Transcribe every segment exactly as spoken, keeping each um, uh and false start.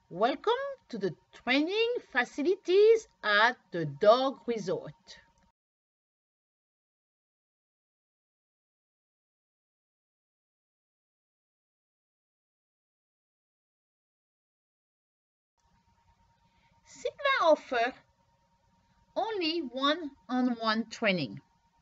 Welcome to the training facilities at the dog resort. Sigma offers only one-on-one training.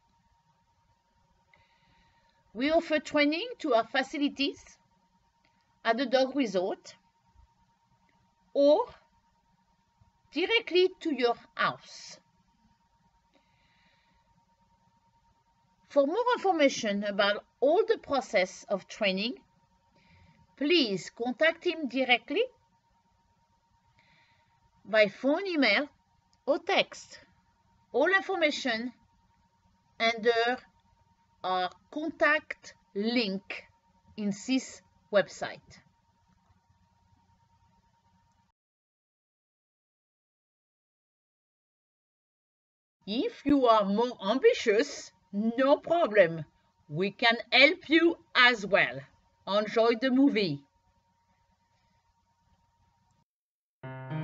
We offer training to our facilities at the dog resort or directly to your house. For more information about all the process of training, please contact him directly by phone, email, or text. All information under our contact link in this website. If you are more ambitious, no problem. We can help you as well. Enjoy the movie.